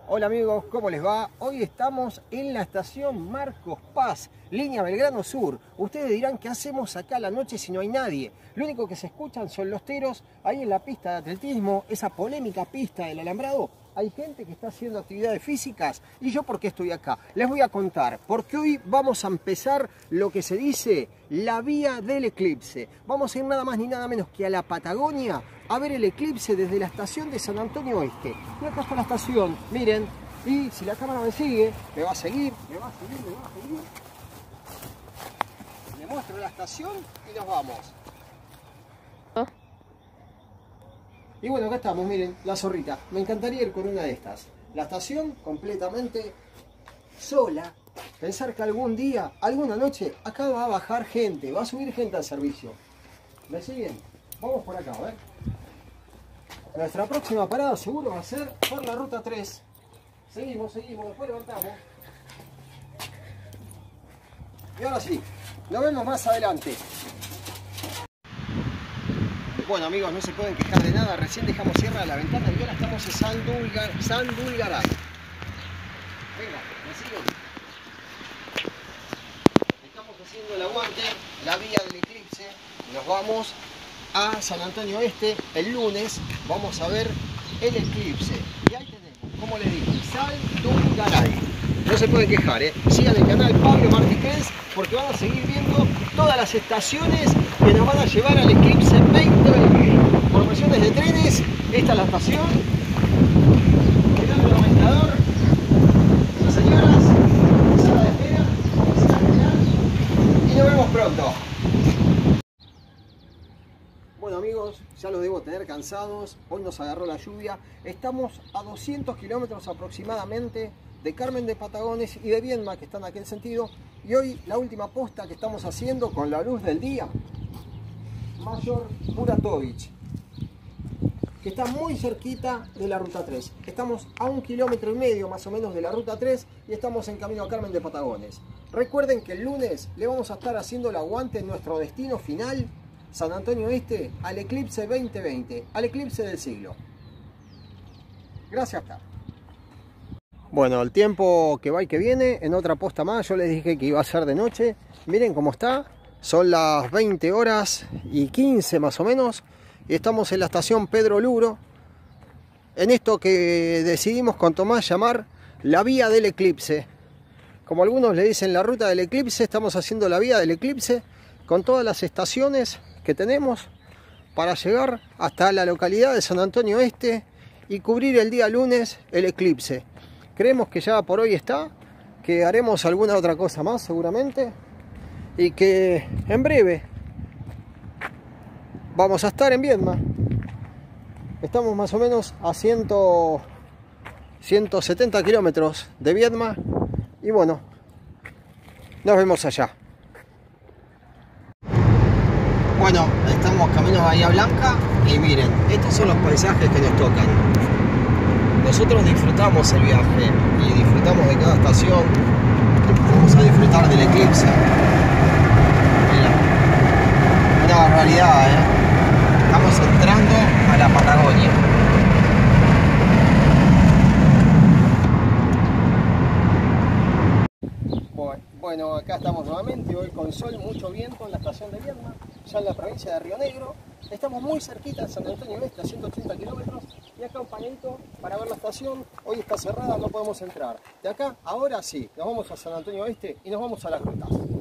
Hola amigos, ¿cómo les va? Hoy estamos en la estación Marcos Paz, línea Belgrano Sur. Ustedes dirán, ¿qué hacemos acá a la noche si no hay nadie? Lo único que se escuchan son los teros ahí en la pista de atletismo, esa polémica pista del alambrado. Hay gente que está haciendo actividades físicas. ¿Y yo por qué estoy acá? Les voy a contar, porque hoy vamos a empezar lo que se dice la vía del eclipse. Vamos a ir nada más ni nada menos que a la Patagonia a ver el eclipse desde la estación de San Antonio Oeste. Y acá está la estación, miren, y si la cámara me sigue, me va a seguir, me va a seguir, me va a seguir. Le muestro la estación y nos vamos. Y bueno, acá estamos, miren, la zorrita. Me encantaría ir con una de estas. La estación completamente sola. Pensar que algún día, alguna noche, acá va a bajar gente, va a subir gente al servicio. ¿Me siguen? Vamos por acá, a ver. Nuestra próxima parada seguro va a ser por la ruta 3. Seguimos, después levantamos. Y ahora sí, nos vemos más adelante. Bueno amigos, no se pueden quejar de nada, recién dejamos cierra de la ventana y ahora estamos en Sandulgaray. Venga, me siguen. Estamos haciendo el aguante, la vía del eclipse. Nos vamos a San Antonio Este el lunes, vamos a ver el eclipse. Y ahí tenemos, como les dije, Sandulgaray. No se pueden quejar, sigan el canal Pablo Martínez porque van a seguir viendo todas las estaciones que nos van a llevar al eclipse 2020. Formaciones de trenes, esta es la estación. Mirando el aumentador, las señoras, sala de espera, y nos vemos pronto. Bueno amigos, ya los debo tener cansados, hoy nos agarró la lluvia, estamos a 200 kilómetros aproximadamente de Carmen de Patagones y de Viedma, que están en aquel sentido, y hoy la última posta que estamos haciendo con la luz del día, Mayor Muratovich, que está muy cerquita de la ruta 3. Estamos a 1,5 kilómetros más o menos de la ruta 3 y estamos en camino a Carmen de Patagones. Recuerden que el lunes le vamos a estar haciendo el aguante en nuestro destino final, San Antonio Este, al eclipse 2020, al eclipse del siglo. Gracias. Bueno, el tiempo que va y que viene, en otra posta más, yo les dije que iba a ser de noche. Miren cómo está, son las 20 horas y 15 más o menos. Y estamos en la estación Pedro Luro, en esto que decidimos con Tomás llamar la vía del eclipse. Como algunos le dicen la ruta del eclipse, estamos haciendo la vía del eclipse con todas las estaciones que tenemos para llegar hasta la localidad de San Antonio Este y cubrir el día lunes el eclipse. Creemos que ya por hoy está, que haremos alguna otra cosa más seguramente y que en breve vamos a estar en Viedma. Estamos más o menos a 170 kilómetros de Viedma y bueno, nos vemos allá. Bueno, estamos camino a Bahía Blanca y miren, estos son los paisajes que nos tocan. Nosotros disfrutamos el viaje y disfrutamos de cada estación. Vamos a disfrutar del eclipse. Mira, una barbaridad, Estamos entrando a la Patagonia. Bueno, acá estamos nuevamente, hoy con sol, mucho viento en la estación de Viedma, ya en la provincia de Río Negro. Estamos muy cerquita de San Antonio Este, a 180 kilómetros, y acá un panelito para ver la estación. Hoy está cerrada, no podemos entrar. De acá, ahora sí, nos vamos a San Antonio Este y nos vamos a las rutas.